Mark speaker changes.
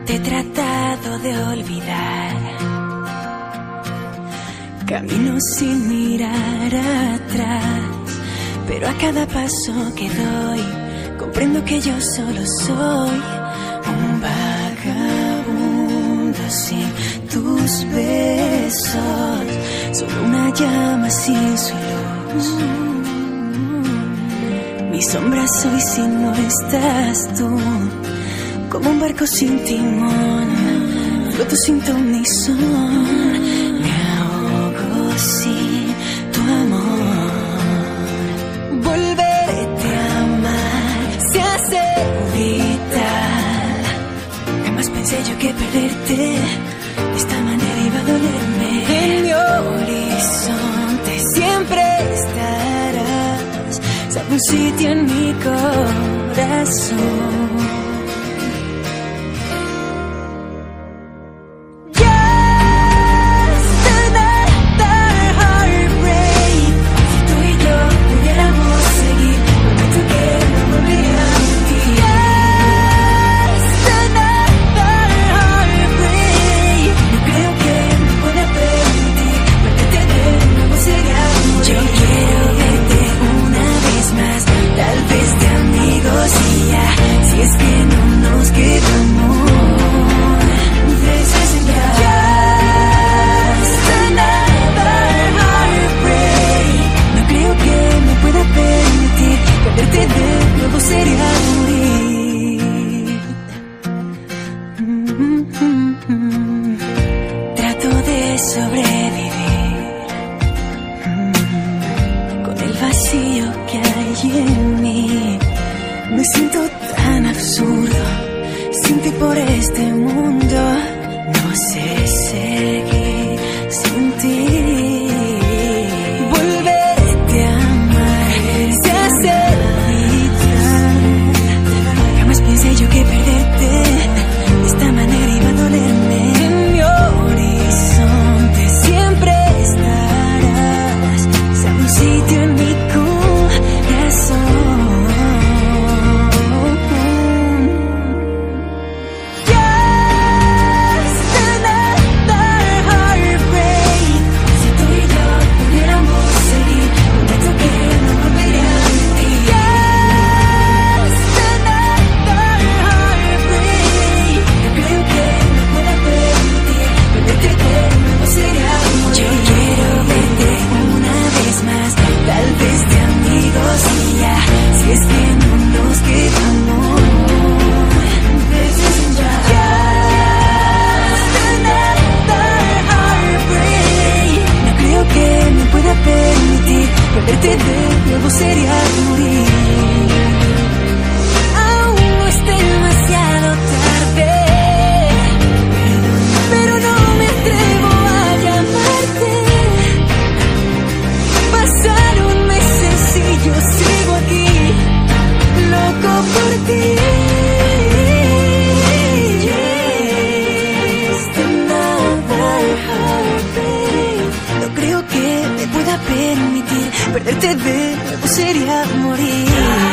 Speaker 1: Te he tratado de olvidar. Camino sin mirar atrás, pero a cada paso que doy comprendo que yo solo soy un vagabundo sin tus besos, solo una llama sin su luz. Mi sombra soy si no estás tú, como un barco sin timón, floto sin ton ni son, me ahogo sin tu amor. Volverte a amar se hace vital. Jamás pensé yo que perderte de esta manera iba a dolerme. En mi horizonte siempre estarás, sabe un sitio en mi corazón. Trato de sobrevivir con el vacío que hay en mí. Me siento tan absurdo sin ti por este mundo. No sé seguir sin ti. Volverte a amar se hace vital. Jamás pensé yo que perderte de esta manera iba a dolerme. En mi horizonte siempre estarás, sabe un sitio en mi corazón. Just another heartbreak. Si tú y yo pudiéramos seguir, prometo que no volveré a mentir. Just another heartbreak. No creo que me pueda permitir perderte de nuevo, sería morir. Yo quiero verte una vez más, tal vez de amigos y ya, si es que no nos queda amor. This isn't just another heartbreak. No creo que me pueda permitir perderte de nuevo, sería morir. Aún no es demasiado tarde, pero no me atrevo a llamarte. Pasaron meses y yo sigo aquí, loco por ti. Just another heartbreak. No creo que me pueda permitir perderte de nuevo, sería morir.